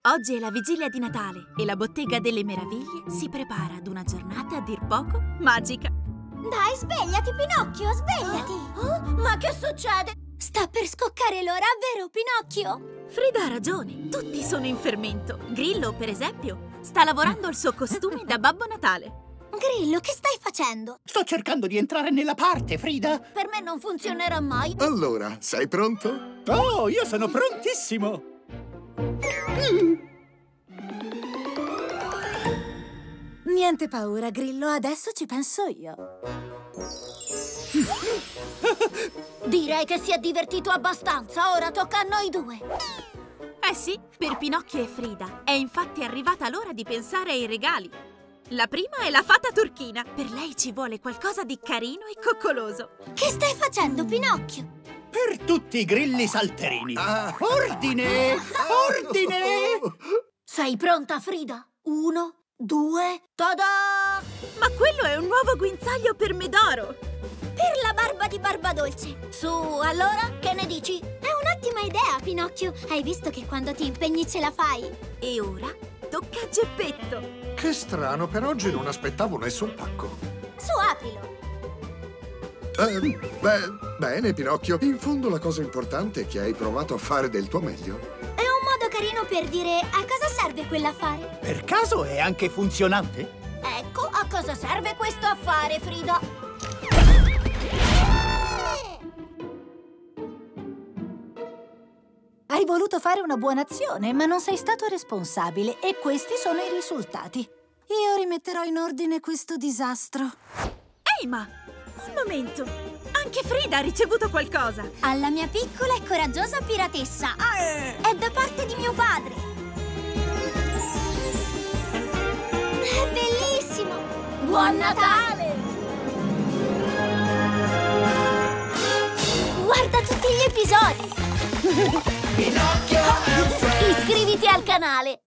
Oggi è la vigilia di Natale e la Bottega delle Meraviglie si prepara ad una giornata a dir poco magica. Dai, svegliati, Pinocchio, svegliati! Ma che succede? Sta per scoccare l'ora, vero, Pinocchio? Frida ha ragione, tutti sono in fermento. Grillo, per esempio, sta lavorando al suo costume da Babbo Natale. Grillo, che stai facendo? Sto cercando di entrare nella parte, Frida. Per me non funzionerà mai. Allora, sei pronto? Oh, io sono prontissimo! Niente paura, Grillo, adesso ci penso io. Direi che si è divertito abbastanza, ora tocca a noi due. Eh sì, per Pinocchio e Frida è infatti arrivata l'ora di pensare ai regali. La prima è la fata turchina. Per lei ci vuole qualcosa di carino e coccoloso. Che stai facendo, Pinocchio? Per tutti i grilli salterini. Ordine! Ordine! Sei pronta, Frida? 1, 2, tada! Ma quello è un nuovo guinzaglio per Medoro. Per la barba di Barbadolce. Su, allora, che ne dici? È un'ottima idea, Pinocchio. Hai visto che quando ti impegni ce la fai? E ora tocca a Geppetto. Che strano, per oggi non aspettavo nessun pacco. Su, aprilo. Bene, Pinocchio. In fondo la cosa importante è che hai provato a fare del tuo meglio. È un modo carino per dire a cosa serve quell'affare. Per caso è anche funzionante? Ecco, a cosa serve questo affare, Frida? Hai voluto fare una buona azione, ma non sei stato responsabile e questi sono i risultati. Io rimetterò in ordine questo disastro. Ehi, ma un momento! Anche Frida ha ricevuto qualcosa! Alla mia piccola e coraggiosa piratessa. È da parte di mio padre. È bellissimo! Buon Natale! Guarda tutti gli episodi! Pinocchio! Iscriviti al canale!